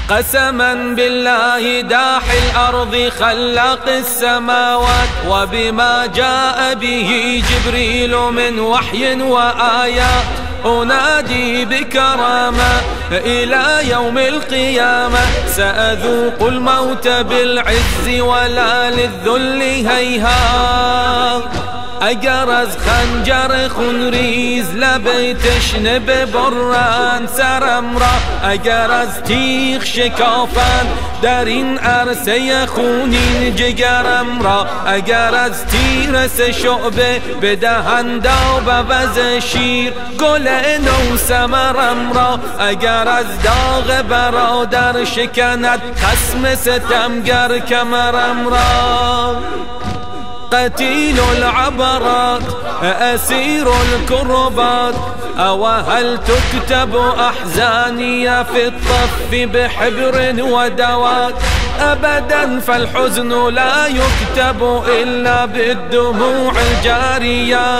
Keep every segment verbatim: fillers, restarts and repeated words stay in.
قسما بالله داحي الأرض خلاق السماوات، وبما جاء به جبريل من وحي وآيات، أنادي بكرامة إلى يوم القيامة، سأذوق الموت بالعز ولا للذل هيهات. اگر خنجر خونریز لب تشنه برند سرم را، اگر از تیغ شکافند در این عرصه خونین جگرم را، اگر از تیر سه شعبه بدهند آب عوض شیر گل نو ثمرم را، اگر از داغ برادر شکند خصم ستمگر کمرم را. قتيل العبرات أسير الكربات، أو هل تكتب أحزاني في الطف بحبر ودوات؟ أبدا فالحزن لا يكتب إلا بالدموع الجارية.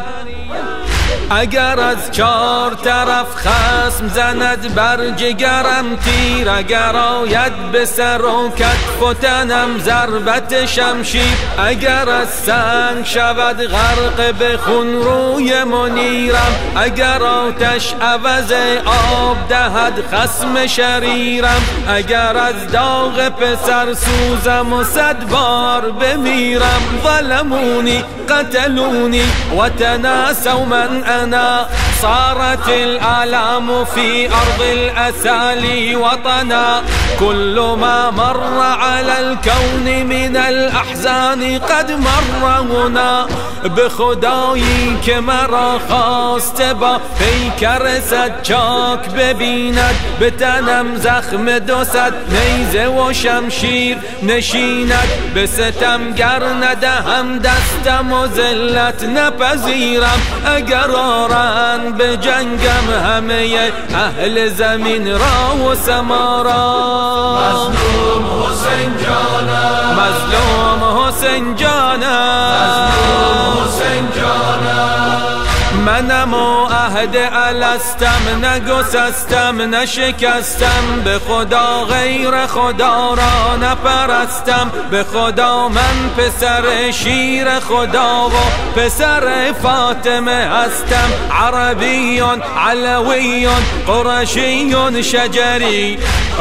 اگر از چار طرف خصم زند بر جگرم تیر، اگر آید به سر و کتف و تنم ضربت شمشیر، اگر از سنگ شود غرق به خون روی منیرم، اگر آتش عوض آب دهد خصم شریرم، اگر از داغ پسر سوزم و صد بار بمیرم. ظلمونی قتلونی و تناسوا من أنا، صارت الآلام في أرض الأسالي وطنا، كل ما مر على الكون من الأحزان قد مر هنا. بخدایی که مرا خواسته با پیکر صد چاک ببیند، به تنم زخم دو صد نیزه و شمشیر نشیند، به ستمگر ندهم دستم و ذلت نپذیرم، اگر آرند به جنگم همه اهل زمین را و سما را. مظلوم حسین جانم، مظلوم حسین جانم، مظلوم حسین جانم. منم و عهد الستم، نگسستم نشکستم، به خدا غیر خدا را نپرستم، به خدا من پسر شیر خدا و پسر فاطمه هستم. عربیون علویون قرشیون شجری،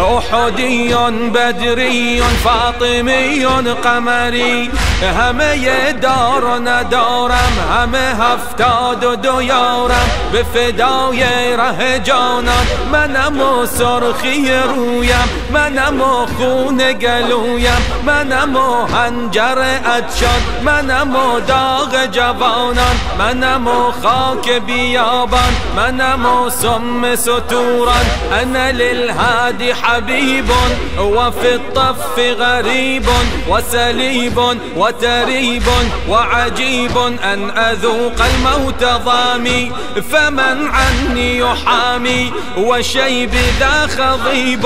احدیون بدریون فاطمیون قمری، همه دار و ندارم، همه هفتاد و دو یارم، به فدای ره جانان. منم و سرخی رویم، منم و خون گلویم، منم و حنجر عطشان، منم و داغ جوانان، منم و خاک بیابان، منم و سم ستوران. انا للهادی حبیب و فی الطف غریب و سلیب و تریب و عجیب، ان اذوق الموت ظامي فمن عني يحامي، وشيب ذا خضيب.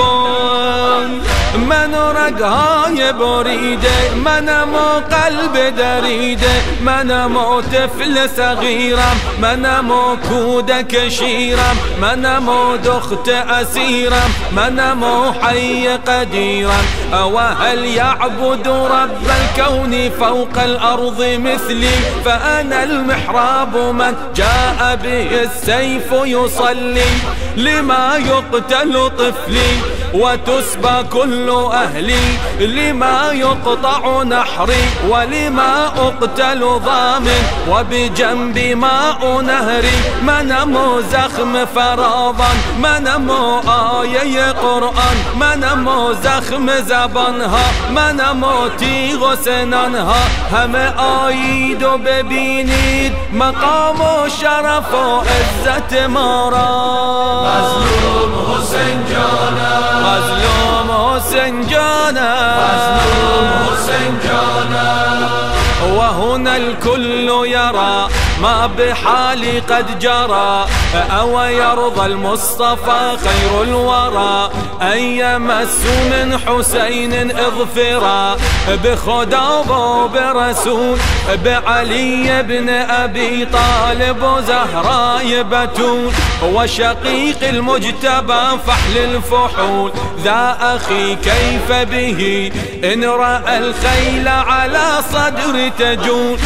من رگهای بریده، منم و قلب دریده، منم و طفل صغیرم، منم و کودک شیرم، منم و دخت اسیرم، منم و حی قدیرم. او هل يعبد رب الكون فوق الارض مثلي، فانا المحراب من جاء به السيف يصلي، لما يقتل طفلي وتسبى كل أهلي، لما يقطع نحري ولما أقتل ضامن، وبجنب ماء نهري. منم زخم فراوان، منم آیه قرآن، منم زخم زبانها، منم تیغ و سنانها، همه آیید و ببینید مقام و شرف و عزت ما را. مظلوم حسین جانم، مظلوم حسین جانم، مظلوم حسین جانم. وهنا الكل يرى ما بحالي قد جرى أو يرضى المصطفى خير الورى أن يمس من حسين اظفرا بخدا وبرسول بعلي بن أبي طالب وزهراء بتول وشقيق المجتبى فحل الفحول ذا أخي كيف به إن رأى الخيل على صدر تجول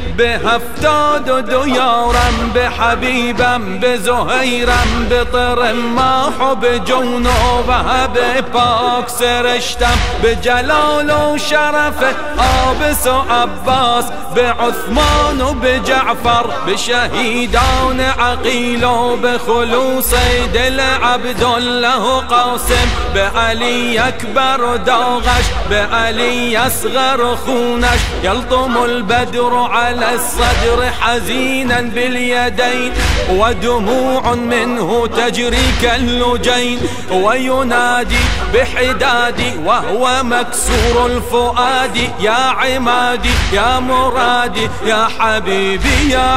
بهفتاد ديارا بحبيبا بزهيرا بطرماح بجنوبها بباك سرشتم بجلال وشرفه آبس وعباس بعثمان وبجعفر بشهيدان عقيل وبخلوص دل عبد الله قاسم بعلي أكبر داغش بعلي أصغر خونش يلطم البدر على الصدر حزينا باليدين ودموع منه تجري كاللجين وينادي بحدادي وهو مكسور الفؤاد يا عمادي يا مرادي يا حبيبي يا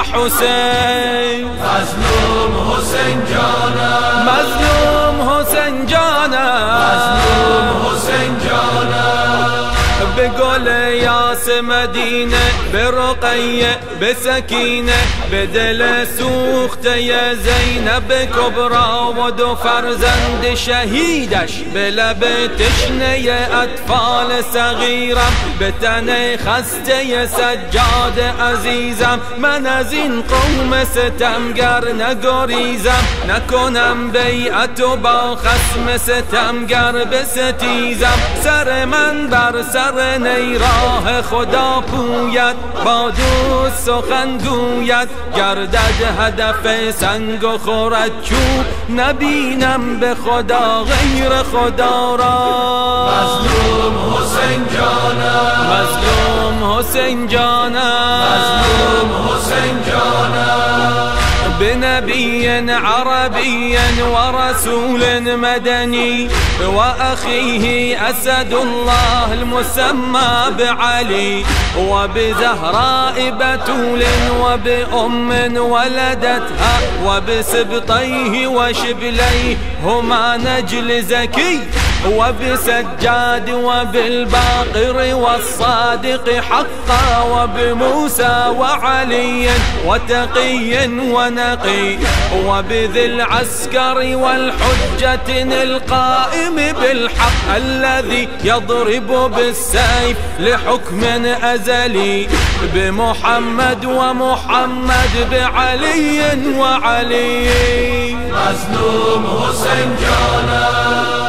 حسين مظلوم حسين جانم مظلوم حسين جانم مظلوم حسين جانم بقول ياس مدينة برقية بسكينة بدل سوخت يا زينب كبرى ودو فرزند شهيدش بلبتشن يا أطفال صغيرة بتني خست يا سجاد عزيزم من از این قوم ستمگر نگریزم نکنم بیعت با خصم ستمگر بستیزم سر من بر سر نیراه خدا پوید با دوست سخن گوید گردد هدف سنگ و خورد چوب نبینم به خدا غیر خدا را مظلوم حسین جانم مظلوم حسین جانم مظلوم حسین جانم بنبي عربي ورسول مدني وأخيه أسد الله المسمى بعلي وبزهراء بتول وبأم ولدتها وبسبطيه وشبليه هما نجل زكي وبسجاد وبالباقر والصادق حقا وبموسى وعلي وتقي ونقي وبذي العسكر والحجة القائم بالحق الذي يضرب بالسيف لحكم أزلي بمحمد ومحمد بعلي وعلي مظلوم حسين جانم